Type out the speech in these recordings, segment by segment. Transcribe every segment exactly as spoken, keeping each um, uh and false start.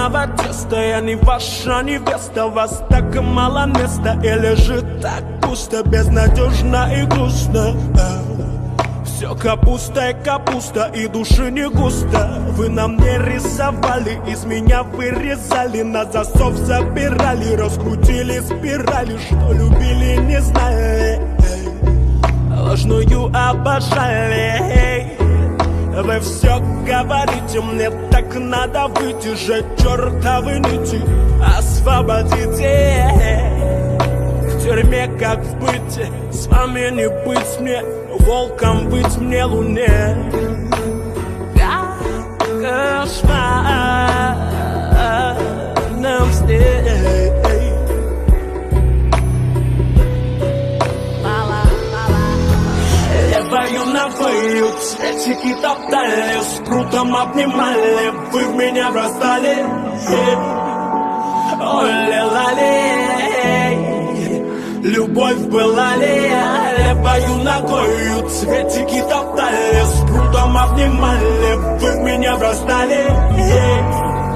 черного теста. Я не ваша невеста, вас так мало места. Или же так пусто, безнадежно и грустно. Все капуста и капуста, и души не густо. Вы на мне рисовали, из меня вырезали, на засов забирали, раскрутили спирали, что любили, не знали, ложную обожали. Вы все говорите, мне так надо выйти же, чертовы нити, освободите. В тюрьме как в быте, с вами не быть мне, волком быть мне луне. Кошмарном сне. Левою ногою цветики топтали, с прутом обнимали, вы в меня бросали. Ой, лелали, любовь была ли? Левою ногою цветики топтали, с прутом обнимали, вы в меня бросали.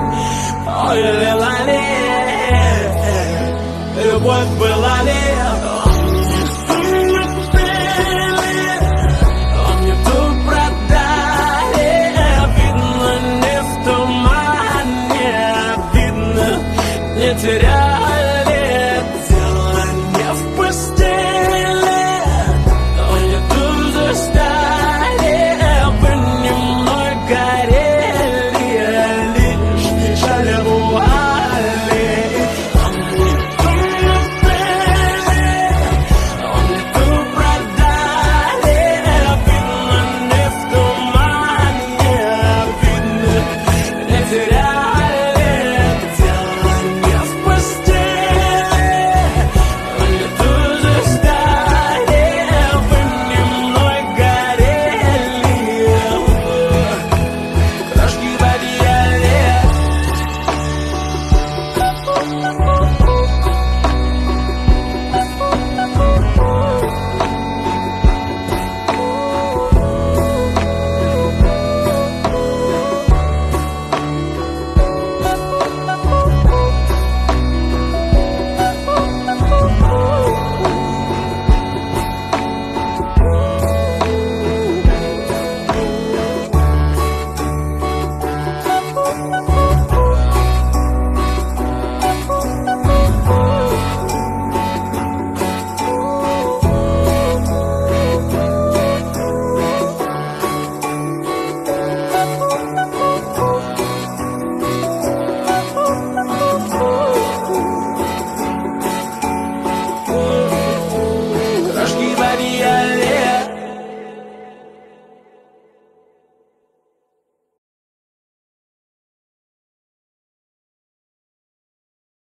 Ой, лелали, любовь была ли?